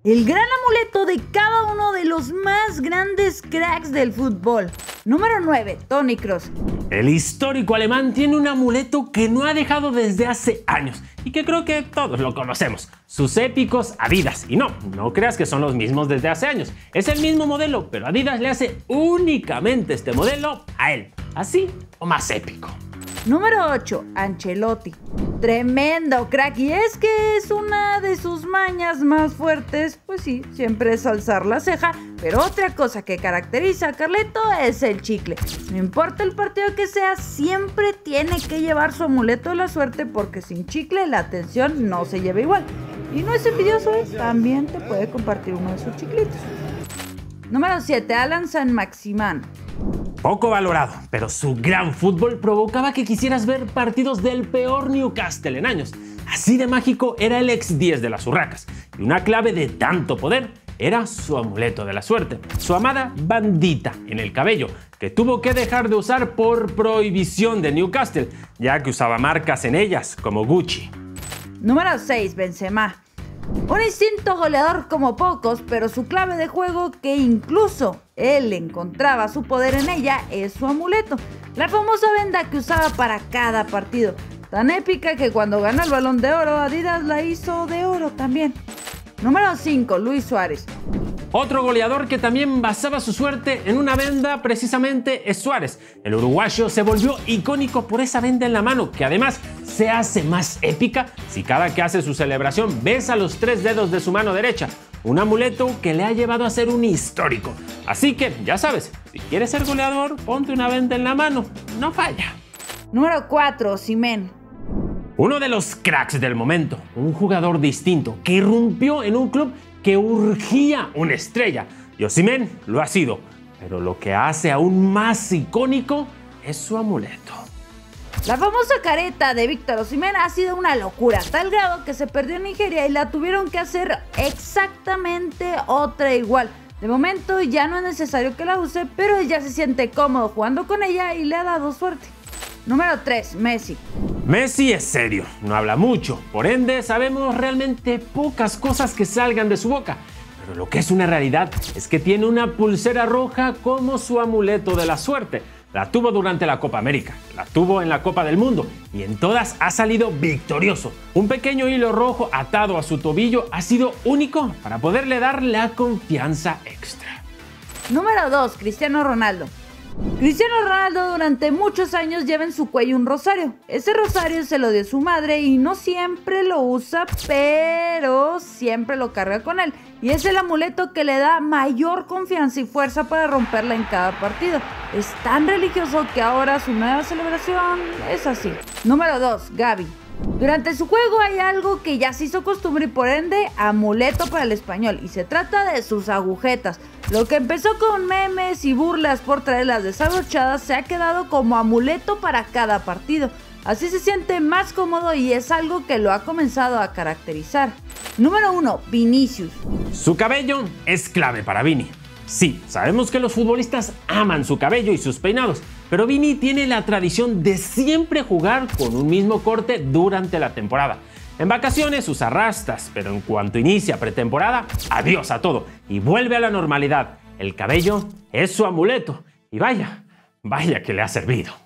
El gran amuleto de cada uno de los más grandes cracks del fútbol. Número 9, Toni Kroos. El histórico alemán tiene un amuleto que no ha dejado desde hace años y que creo que todos lo conocemos. Sus épicos Adidas. Y no creas que son los mismos desde hace años. Es el mismo modelo, pero Adidas le hace únicamente este modelo a él. Así o más épico. Número 8, Ancelotti. Tremendo crack, y es que es una de sus mañas más fuertes, pues sí, siempre es alzar la ceja, pero otra cosa que caracteriza a Carleto es el chicle. No importa el partido que sea, siempre tiene que llevar su amuleto de la suerte porque sin chicle la atención no se lleva igual. Y no es envidioso, también te puede compartir uno de sus chiclitos. Número 7, Allan Saint-Maximin. Poco valorado, pero su gran fútbol provocaba que quisieras ver partidos del peor Newcastle en años. Así de mágico era el ex 10 de las Urracas, y una clave de tanto poder era su amuleto de la suerte, su amada bandita en el cabello, que tuvo que dejar de usar por prohibición de Newcastle, ya que usaba marcas en ellas como Gucci. Número 6, Benzema. Un instinto goleador como pocos, pero su clave de juego, que incluso él encontraba su poder en ella, es su amuleto, la famosa venda que usaba para cada partido, tan épica que cuando ganó el Balón de Oro, Adidas la hizo de oro también. Número 5, Luis Suárez. Otro goleador que también basaba su suerte en una venda precisamente es Suárez. El uruguayo se volvió icónico por esa venda en la mano, que además se hace más épica si cada que hace su celebración besa los 3 dedos de su mano derecha. Un amuleto que le ha llevado a ser un histórico. Así que, ya sabes, si quieres ser goleador, ponte una venda en la mano. No falla. Número 4, Osimhen. Uno de los cracks del momento. Un jugador distinto que irrumpió en un club que urgía una estrella. Y Osimhen lo ha sido. Pero lo que hace aún más icónico es su amuleto. La famosa careta de Víctor Osimhen ha sido una locura, a tal grado que se perdió en Nigeria y la tuvieron que hacer exactamente otra igual. De momento ya no es necesario que la use, pero él ya se siente cómodo jugando con ella y le ha dado suerte. Número 3, Messi. Messi es serio, no habla mucho, por ende sabemos realmente pocas cosas que salgan de su boca. Pero lo que es una realidad es que tiene una pulsera roja como su amuleto de la suerte. La tuvo durante la Copa América, la tuvo en la Copa del Mundo y en todas ha salido victorioso. Un pequeño hilo rojo atado a su tobillo ha sido único para poderle dar la confianza extra. Número 2, Cristiano Ronaldo. Cristiano Ronaldo durante muchos años lleva en su cuello un rosario. Ese rosario se lo dio su madre y no siempre lo usa, pero siempre lo carga con él. Y es el amuleto que le da mayor confianza y fuerza para romperla en cada partido. Es tan religioso que ahora su nueva celebración es así. Número 2, Gavi. Durante su juego hay algo que ya se hizo costumbre y por ende amuleto para el español, y se trata de sus agujetas. Lo que empezó con memes y burlas por traerlas desabrochadas se ha quedado como amuleto para cada partido. Así se siente más cómodo y es algo que lo ha comenzado a caracterizar. Número 1, Vinicius. Su cabello es clave para Vini. Sí, sabemos que los futbolistas aman su cabello y sus peinados, pero Vini tiene la tradición de siempre jugar con un mismo corte durante la temporada. En vacaciones usa rastas, pero en cuanto inicia pretemporada, adiós a todo y vuelve a la normalidad. El cabello es su amuleto y vaya que le ha servido.